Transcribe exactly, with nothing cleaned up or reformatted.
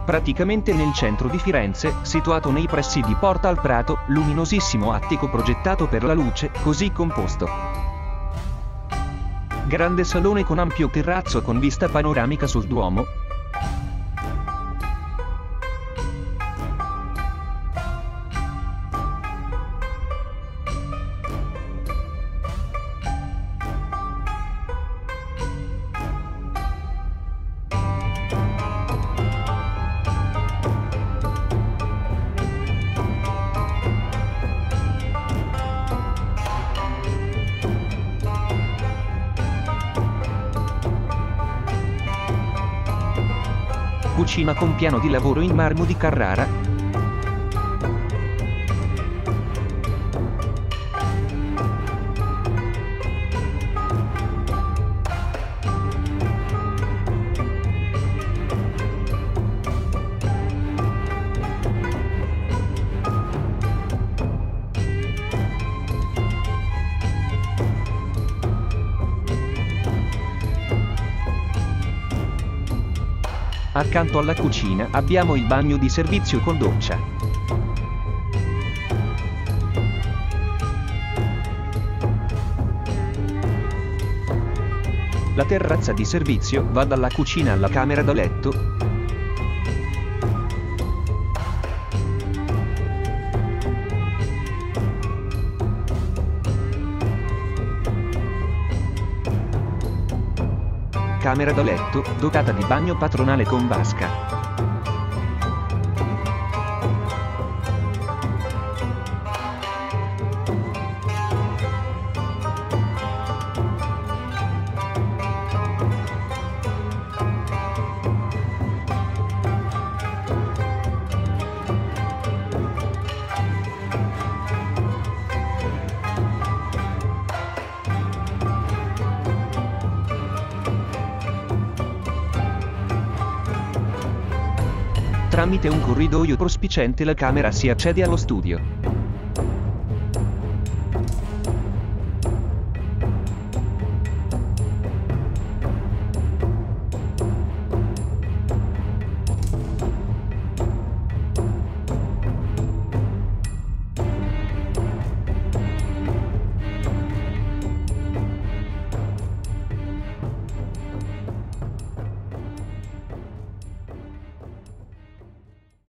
praticamente nel centro di Firenze, situato nei pressi di Porta al Prato, luminosissimo attico progettato per la luce, così composto. Grande salone con ampio terrazzo con vista panoramica sul Duomo. Cucina con piano di lavoro in marmo di Carrara. Accanto alla cucina abbiamo il bagno di servizio con doccia. La terrazza di servizio va dalla cucina alla camera da letto. Camera da letto, dotata di bagno padronale con vasca. Tramite un corridoio prospiciente la camera si accede allo studio.